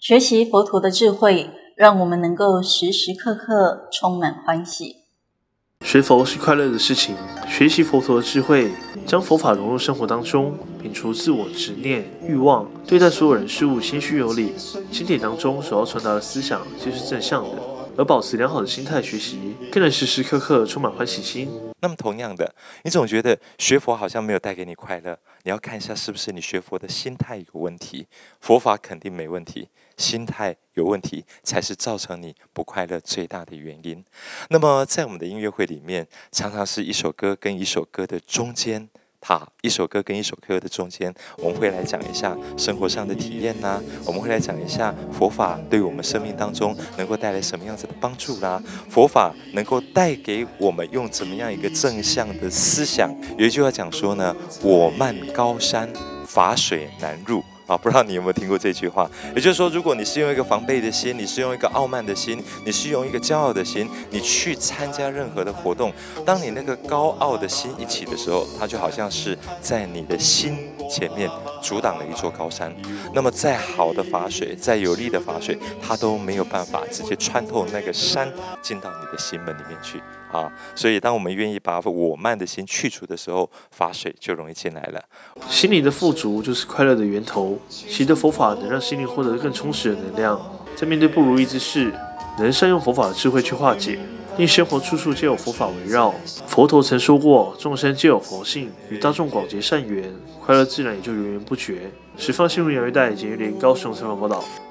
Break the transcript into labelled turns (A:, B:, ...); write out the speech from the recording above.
A: 学习佛陀的智慧，让我们能够时时刻刻充满欢喜。
B: 学佛是快乐的事情，学习佛陀的智慧，将佛法融入生活当中，摒除自我执念、欲望，对待所有人事物谦虚有礼。经典当中所要传达的思想皆是正向的，而保持良好的心态学习，更能时时刻刻充满欢喜心。
C: 那么同样的，你总觉得学佛好像没有带给你快乐，你要看一下是不是你学佛的心态有问题。佛法肯定没问题，心态有问题才是造成你不快乐最大的原因。那么在我们的音乐会里面，常常是一首歌跟一首歌的中间，一首歌跟一首歌的中间，我们会来讲一下生活上的体验啦，我们会来讲一下佛法对我们生命当中能够带来什么样子的帮助啦，佛法能够带给我们用怎么样一个正向的思想。有一句话讲说呢，我漫高山，法水难入。不知道你有没有听过这句话？也就是说，如果你是用一个防备的心，你是用一个傲慢的心，你是用一个骄傲的心，你去参加任何的活动，当你那个高傲的心一起的时候，它就好像是在你的心前面阻挡了一座高山。那么再好的法水，再有力的法水，它都没有办法直接穿透那个山进到你的心门里面去。所以当我们愿意把我慢的心去除的时候，法水就容易进来了。
B: 心灵的富足就是快乐的源头，习得佛法能让心灵获得更充实的能量，在面对不如意之事，能善用佛法的智慧去化解，令生活处处皆有佛法围绕。佛陀曾说过，众生皆有佛性，与大众广结善缘，快乐自然也就源源不绝。十方新闻杨玉带简玉林高雄采访报道。